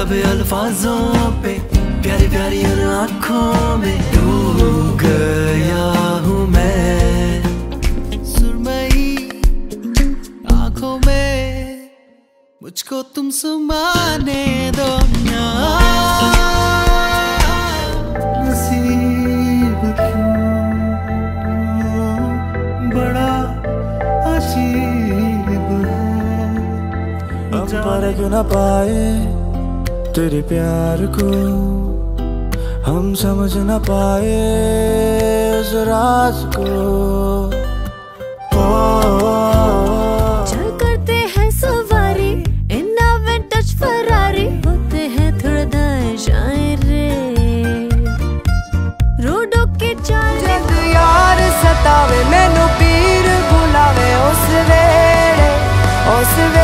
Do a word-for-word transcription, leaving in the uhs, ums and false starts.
लब अल्फाजों पे, प्यारी प्यारी उन आँखों में डूब गया हूँ मैं। सुरमई आँखों में मुझको तुम समाने दो ना। नसीब क्यों बड़ा अजीब है, हम परख न पाए तेरे प्यार को, हम समझ न पाए उस राज को। चल करते हैं सवारी इन विंटेज फरारी, होते हैं थोड़ा दाएं जाएं रे रोडों के चाल। जद यार सतावे मैनू पीर बुलावे उस वेले, उस वेले